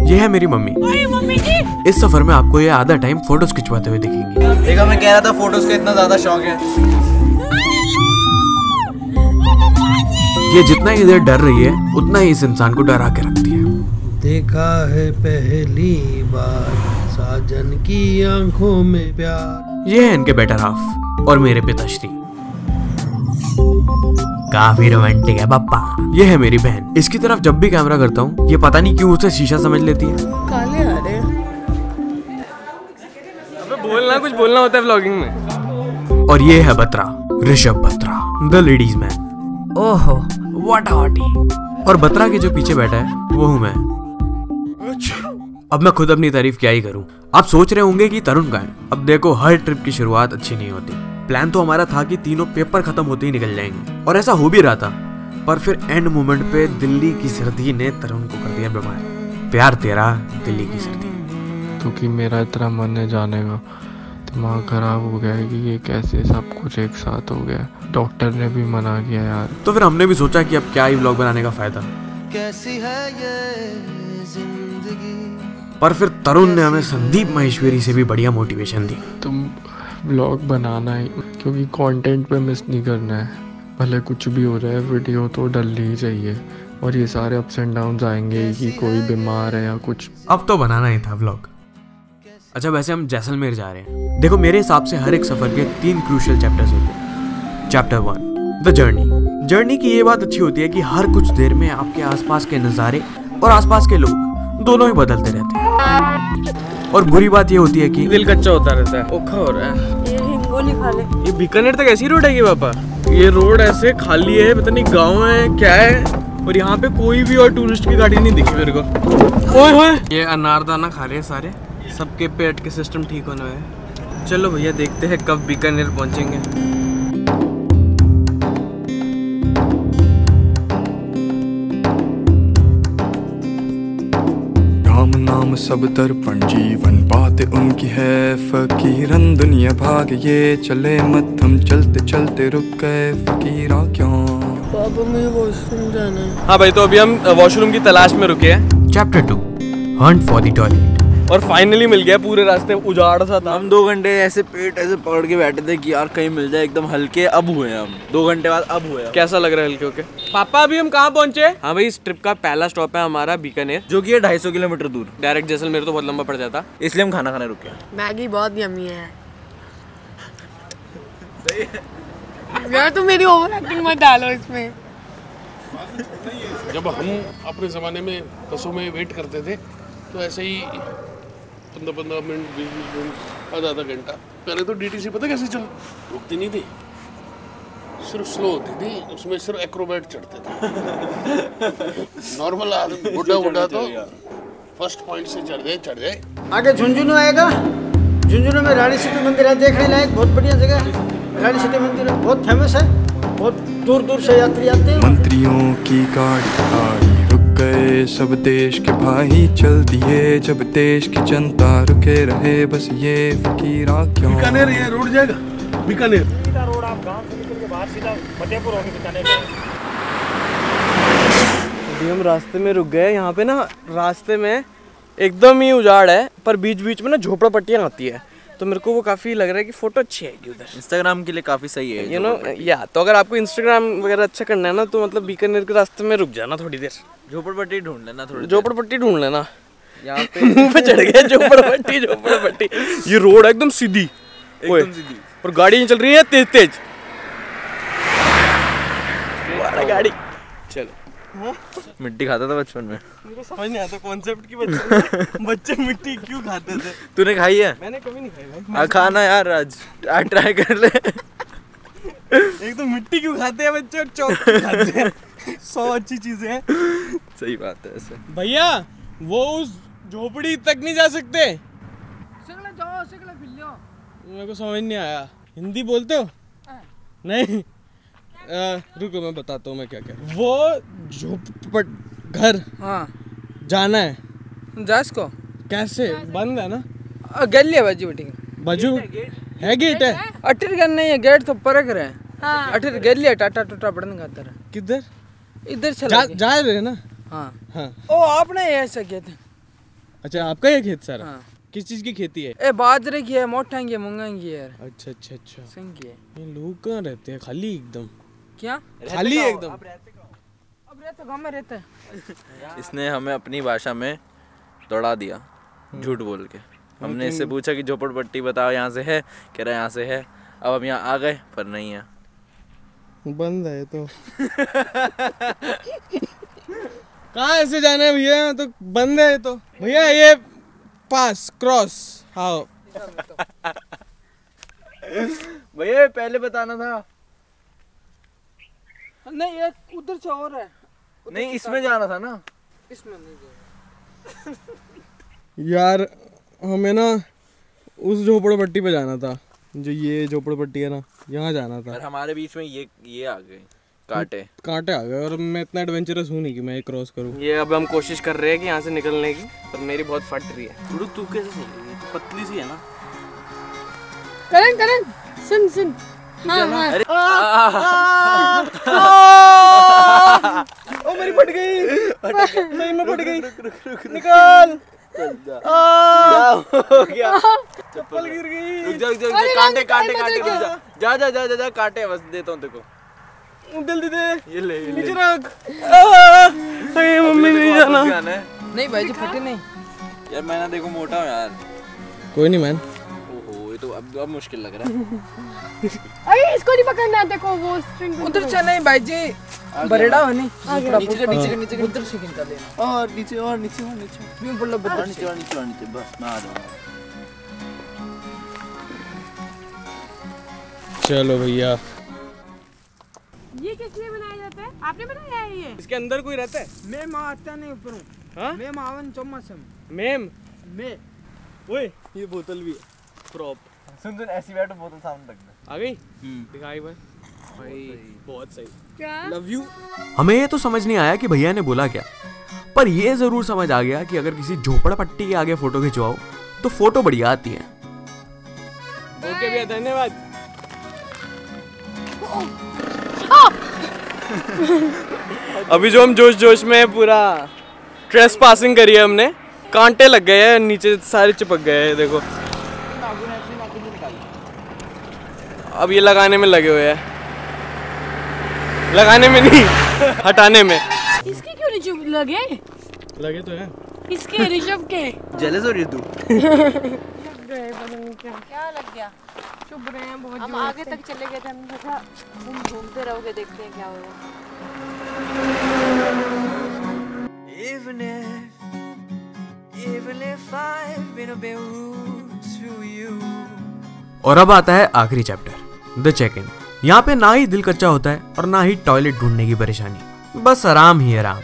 ये है मेरी मम्मी। मम्मी जी। इस सफर में आपको ये आधा टाइम फोटोज खिंचवाते हुए दिखेंगे। देखा, मैं कह रहा था फोटोज का इतना ज्यादा शौक है। ये जितना ही इधर डर रही है उतना ही इस इंसान को डरा के रखती है। देखा है पहली बार साजन की आंखों में प्यार। ये है इनके बेटर हाफ और मेरे पिताश्री। काफी रोमांटिक है पापा। ये है मेरी बहन। इसकी तरफ जब भी कैमरा करता हूँ ये पता नहीं क्यों उसे शीशा समझ लेती है। काले आ रहे हैं। अबे बोलना, कुछ बोलना होता है व्लॉगिंग में। और ये है Batra, Rishabh Batra, the ladies man. ओहो व्हाट हॉटी। और बत्रा के जो पीछे बैठा है वो हूँ मैं। अब मैं खुद अपनी तारीफ क्या ही करूं। आप सोच रहे होंगे कि तरुण का है। अब देखो, हर ट्रिप की शुरुआत अच्छी नहीं होती। प्लान तो हमारा था कि तीनों पेपर खत्म होते ही निकल जाएंगे और ऐसा हो भी रहा था, पर फिर एंड मोमेंट पे दिल्ली की सर्दी ने तरुण को कर दिया बीमार। प्यार तेरा दिल्ली की सर्दी। क्योंकि मेरा इतना मन है जाने का, दिमाग खराब हो गया है कि ये कैसे सब कुछ एक साथ हो गया। डॉक्टर ने भी मना किया यार। तो फिर हमने भी सोचा कि अब क्या ही व्लॉग बनाने का फायदा। कैसी है ये जिंदगी। पर फिर तरुण ने हमें संदीप माहेश्वरी से भी बढ़िया मोटिवेशन दी। तुम व्लॉग बनाना ही, क्योंकि कंटेंट पे मिस नहीं करना है। भले कुछ भी हो जाए, वीडियो तो डलनी ही चाहिए। और ये सारे अप्स एंड डाउन्स आएंगे कि कोई बीमार है या कुछ। अब तो बनाना ही था व्लॉग। अच्छा, वैसे हम जैसलमेर जा रहे हैं। देखो, मेरे हिसाब से हर एक सफर के 3 क्रूशियल चैप्टर्स होते हैं। Chapter 1 the journey. जर्नी की ये बात अच्छी होती है कि हर कुछ देर में आपके आसपास के नज़ारे और आसपास के लोग दोनों ही बदलते रहते हैं। और बुरी बात ये होती है कि दिल कच्चा होता रहता है। ओखा हो रहा है। ये हिंगोली खा ले। ये बीकानेर तक ऐसी रोड है कि पापा? ये रोड ऐसे खाली है, पता नहीं गाँव है क्या है। और यहाँ पे कोई भी और टूरिस्ट की गाड़ी नहीं दिखी मेरे को। ओए होए, ये अनारदाना खा रहे हैं सारे। सबके पेट के सिस्टम ठीक होने में। चलो भैया, देखते हैं कब बीकानेर पहुँचेंगे। नाम सब दर्पण जीवन बात उनकी है फकीरन दुनिया भाग ये चले मत हम चलते चलते रुक गए फकीरा क्यों। पापा मुझे वॉशरूम जाना है। हाँ भाई, तो अभी हम वॉशरूम की तलाश में रुके हैं। Chapter 2 hunt for the toilet. और फाइनली मिल गया। पूरे रास्ते उजाड़ सा था। हम 2 घंटे ऐसे पेट ऐसे पकड़ के बैठे थे कि यार कहीं मिल जाए एकदम हल्के। अब हुए हम 2 घंटे बाद, अब हुए। कैसा लग रहा है हल्के होके? पापा अभी हम कहाँ पहुँचे? हाँ भाई, इस ट्रिप का पहला स्टॉप है हमारा बीकानेर, जो कि है 250 किलोमीटर दूर। डायरेक्ट जैसलमेर तो बहुत लंबा पड़ जाता, इसलिए हम खाना खाने रुके। मैगी बहुत यम्मी है। यार तुम मेरी ओवर एक्टिंग मत डालो इसमें। जब हम अपने ज़माने में बसों में वेट करते थे तो ऐसे ही 15-15 मिनट 20-20 मिनट आधा घंटा। पहले तो डीटीसी पता कैसे चल रुकती नहीं थी, सिर्फ स्लो होती थी। उसमें सिर्फ एक्रोबैट चढ़ते थे। नॉर्मल आदमी बुढ़ा तो फर्स्ट पॉइंट से चढ़ जाए। आगे झुंझुनू आएगा। झुंझुनू में रानी सिटी मंदिर है, देखने लायक बहुत बढ़िया जगह है। रानी सिटी मंदिर बहुत फेमस है, बहुत दूर दूर से यात्री आते हैं। मंत्रियों की गाड़ी आई रुक गए सब देश के भाई चल दिए जब देश की जनता रुके रहे बस ये फकीरा क्यों। बीकानेर ये रोड जाएगा। बीकानेर रोड आप गांव से निकल के बाहर सीधा फतेहपुर होके बीकानेर। अभी हम रास्ते में रुक गए। यहाँ पे ना रास्ते में एकदम ही उजाड़ है, पर बीच बीच में ना झोपड़ा पट्टियाँ आती है। तो मेरे को वो काफ़ी लग रहा है कि फ़ोटो अच्छी आएगी उधर। इंस्टाग्राम के लिए काफ़ी सही है, यू नो। या तो अगर आपको इंस्टाग्राम वगैरह अच्छा करना है ना, तो मतलब बीकानेर के रास्ते में रुक जाना थोड़ी देर। झोपड़पट्टी ढूंढ लेना, थोड़ी झोपड़पट्टी ढूंढ लेना। यहाँ पे मुंह पे चढ़ गया झोपड़पट्टी। ये रोड एकदम सीधी, एकदम सीधी, और गाड़ी नहीं चल रही है तेज तेज। गाड़ी चलो। मिट्टी खाता था बचपन में। मुझे समझ नहीं आता कॉन्सेप्ट की बच्चे मिट्टी क्यों खाते थे। तूने खाई है? मैंने कभी नहीं खाई भाई। खाना यार, आज ट्राई कर ले। एक तो मिट्टी क्यों खाते हैं बच्चे और चौक क्यों खाते हैं। 100 अच्छी चीजें हैं। सही बात है। ऐसे भैया वो उस झोपड़ी तक नहीं जा सकते। मेरे को समझ नहीं आया। हिंदी बोलते हो? नहीं। रुको मैं बताता हूँ मैं क्या क्या। वो झोपड़ घर जाना है। जा इसको कैसे? बंद है ना? गली है बाजू बेटी बाजू है, गेट है। अटर कर नहीं है, गेट तो पर कर है। अटर गली है, टाटा टूटा पड़ने खाता रहा। किधर? इधर चला जा रहे ना? हाँ हाँ। ओ आपने ऐसा किया था। अच्छा आपका ये खेत सारा? हाँ। किस चीज की खेती है? ए बाजरे की है, मोटा की है, मूंगा की है यार। अच्छा अच्छा अच्छा। सही की है। ये लोग कहाँ रहते हैं? खाली एकदम। क्या खाली एकदम? अब रहते गाँव में रहते हैं। इसने हमें अपनी भाषा में दौड़ा दिया झूठ बोल के। हमने इससे पूछा कि झोपड़पट्टी बताओ यहाँ से है, कह रहा यहाँ से है। अब हम यहाँ आ गए पर नहीं है, बंद है तो। कहाँ ऐसे जाना है भैया? तो बंद है तो भैया। ये पास क्रॉस। हाँ भैया पहले बताना था। नहीं एक उधर से और है। नहीं इसमें जाना था ना। इसमें नहीं यार हमें ना उस झोपड़पट्टी पे जाना था, जो ये झोपड़पट्टी है ना, यहाँ जाना था। और हमारे बीच में ये आ गए कांटे आ गए और मैं इतना एडवेंचरस हूँ नहीं कि मैं क्रॉस करूँ। ये अब हम कोशिश कर रहे हैं कि यहाँ से निकलने की, पर मेरी बहुत फट रही है। तू कैसे चल रही है? तू पतली सी है ना। करण सुन हाँ हाँ। ओ मेरी फट गई, सही में फट गई। निकाल। चप्पल गिर गई। रुक जा कांटे जा कांटे बस देता हूँ देखो। जल्दी दे। ये ले नीचे रख। मम्मी नहीं जाना। नहीं भाई जी फटे नहीं यार। मैं ना देखो मोटा हूँ यार। कोई नहीं मैन। ओहो ये तो अब मुश्किल लग रहा है। अरे इसको नहीं पकड़ना, देखो वो स्ट्रिंग उधर से नहीं भाई जी, बरेड़ा हो नहीं। नीचे उधर से खींचा लेना। और नीचे बस मैं आ जाऊंगा। चलो भैया। ये किस लिए बनाया जाता है? आपने बनाया है ये? इसके अंदर कोई रहता है? मैं आता नहीं ऊपर हूँ। हाँ? मैं मावन चौमासम। मेम मैं ओए ये बोतल भी है प्रॉप। सुन ऐसी बैठो, बोतल सामने रख दे। आ गई? दिखाई भाई बहुत सही। क्या? Love you. हमें ये तो समझ नहीं आया कि भैया ने बोला क्या, पर ये जरूर समझ आ गया कि अगर किसी झोपड़पट्टी के आगे फोटो खिंचवाओ तो फोटो बढ़िया आती है। ओके भैया धन्यवाद। अभी जो हम जोश में पूरा ट्रेस पासिंग करी है हमने, कांटे लग गए हैं नीचे, सारे चिपक गए हैं देखो। अब ये लगाने में लगे हुए हैं, लगाने में नहीं हटाने में। इसके क्यों नहीं चुप लगे तो है इसके ऋषभ के। जेलस हो रही है तू? क्या लग गया? चुप रहे हैं बहुत। हम आगे तक चले गए थे, हमने सोचा तुम घूमते रहोगे, देखते हैं क्या होगा। और अब आता है आखिरी चैप्टर, द चेक इन। यहाँ पे ना ही दिल कच्चा होता है और ना ही टॉयलेट ढूंढने की परेशानी, बस आराम ही आराम।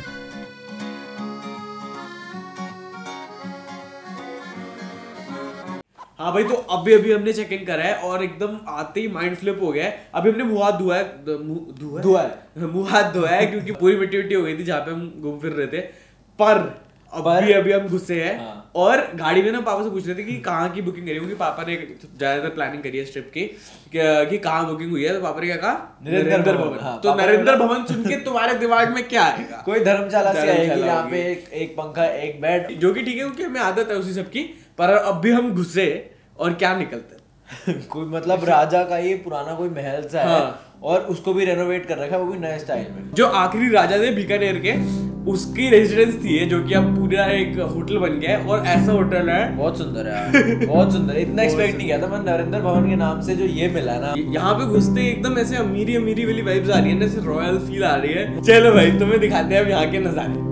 हाँ भाई, तो अभी हमने चेक इन करा है और एकदम आते ही माइंड फ्लिप हो गया है। अभी हमने मुंह हाथ धोया है क्योंकि पूरी मिट्टी हो गई थी जहाँ पे हम घूम फिर रहे थे। पर अभी हम घुसे हैं। हाँ। और गाड़ी में ना पापा से पूछ रहे थे कि कहाँ की बुकिंग करी, क्योंकि पापा ने ज्यादातर प्लानिंग करी है इस ट्रिप की कि कहाँ बुकिंग हुई है। तो पापा ने क्या कहा? नरेंद्र भवन। हाँ, तो नरेंद्र भवन सुन के तुम्हारे दिमाग में क्या आएगा? कोई धर्मशाला से आएगी जहाँ पे एक पंखा एक बेड, जो कि ठीक है क्योंकि हमें आदत है उसी सब की। पर अभी हम घुसे और क्या निकलते कोई मतलब राजा का ये पुराना कोई महल सा है। हाँ। और उसको भी रेनोवेट कर रखा है, वो भी नए स्टाइल में। जो आखिरी राजा थे बीकानेर के, उसकी रेजिडेंस थी है, जो कि अब पूरा एक होटल बन गया है। और ऐसा होटल है, बहुत सुंदर है यार। बहुत सुंदर है, इतना एक्सपेक्ट नहीं किया था मैं। नरेंद्र भवन के नाम से जो ये मिला ना, यहाँ पे घुसते एकदम ऐसे अमीरी वाली वाइब्स आ रही है ना, ऐसे रॉयल फील आ रही है। चलो भाई तुम्हें दिखाते हैं अब यहाँ के नजारे।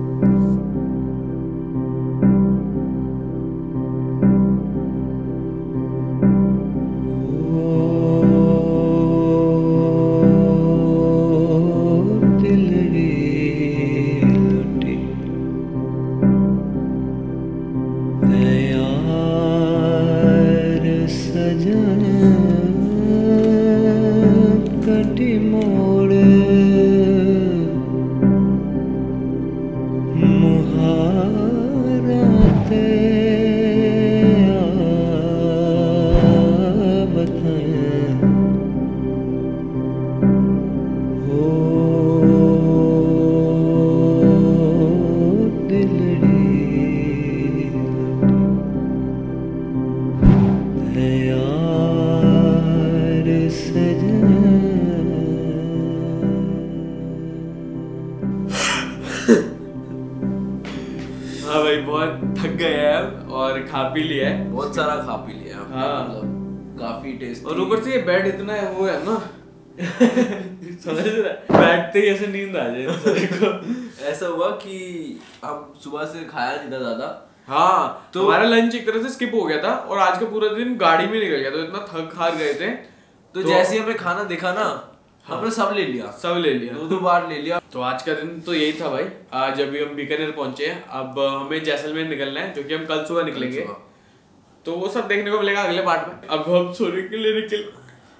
भाई बहुत थक गए हैं और खा पी लिया है, बहुत सारा खा पी लिया। हाँ मतलब काफी टेस्टी। और ऊपर से ये बेड इतना है वो है ना समझ रहा है, बैठते ही ऐसे नींद आ जाए। ऐसा हुआ कि हम सुबह से खाया नहीं था ज्यादा। हाँ तो हमारा लंच एक तरह से स्किप हो गया था और आज का पूरा दिन गाड़ी में निकल गया, तो इतना थक हार गए थे। तो जैसे ही हमने खाना देखा ना, हमने सब ले लिया, दो बार ले लिया। तो आज का दिन तो यही था भाई। आज अभी हम बीकानेर पहुंचे हैं, अब हमें जैसलमेर निकलना है, जो कि हम कल सुबह निकलेंगे। तो वो सब देखने को मिलेगा अगले पार्ट में। अब हम सोने के लिए निकल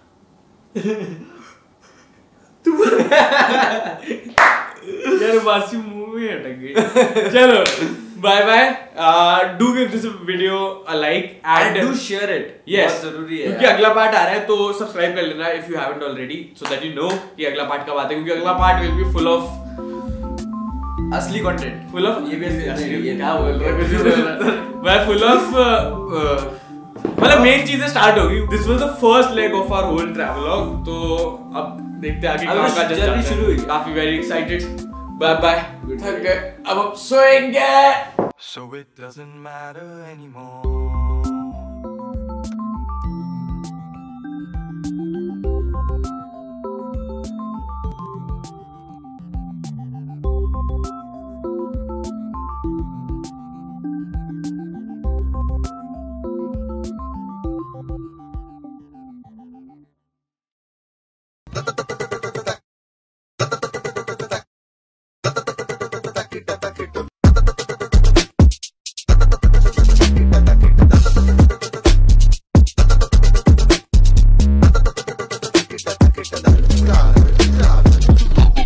यार बासी मुंह में अटक गई। चलो bye bye. Do give this video a like and do share it. Yes जरूरी है क्योंकि अगला पार्ट आ रहा है, तो सब्सक्राइब कर लेना if you haven't already, so that you know कि अगला पार्ट कब आता है। क्योंकि अगला part will be full of असली कंटेंट, फुल ऑफ ये भी असली, ये क्या बोल रहा है मैं फुल ऑफ मतलब मेन चीजें स्टार्ट होगी। This was the first leg of our whole travelogue. तो अब देखते हैं आगे क्या जर्नी शुरू हुई। काफी वेरी एक्साइटेड। Bye bye. थक गए, अब हम सोएंगे। So it doesn't matter anymore.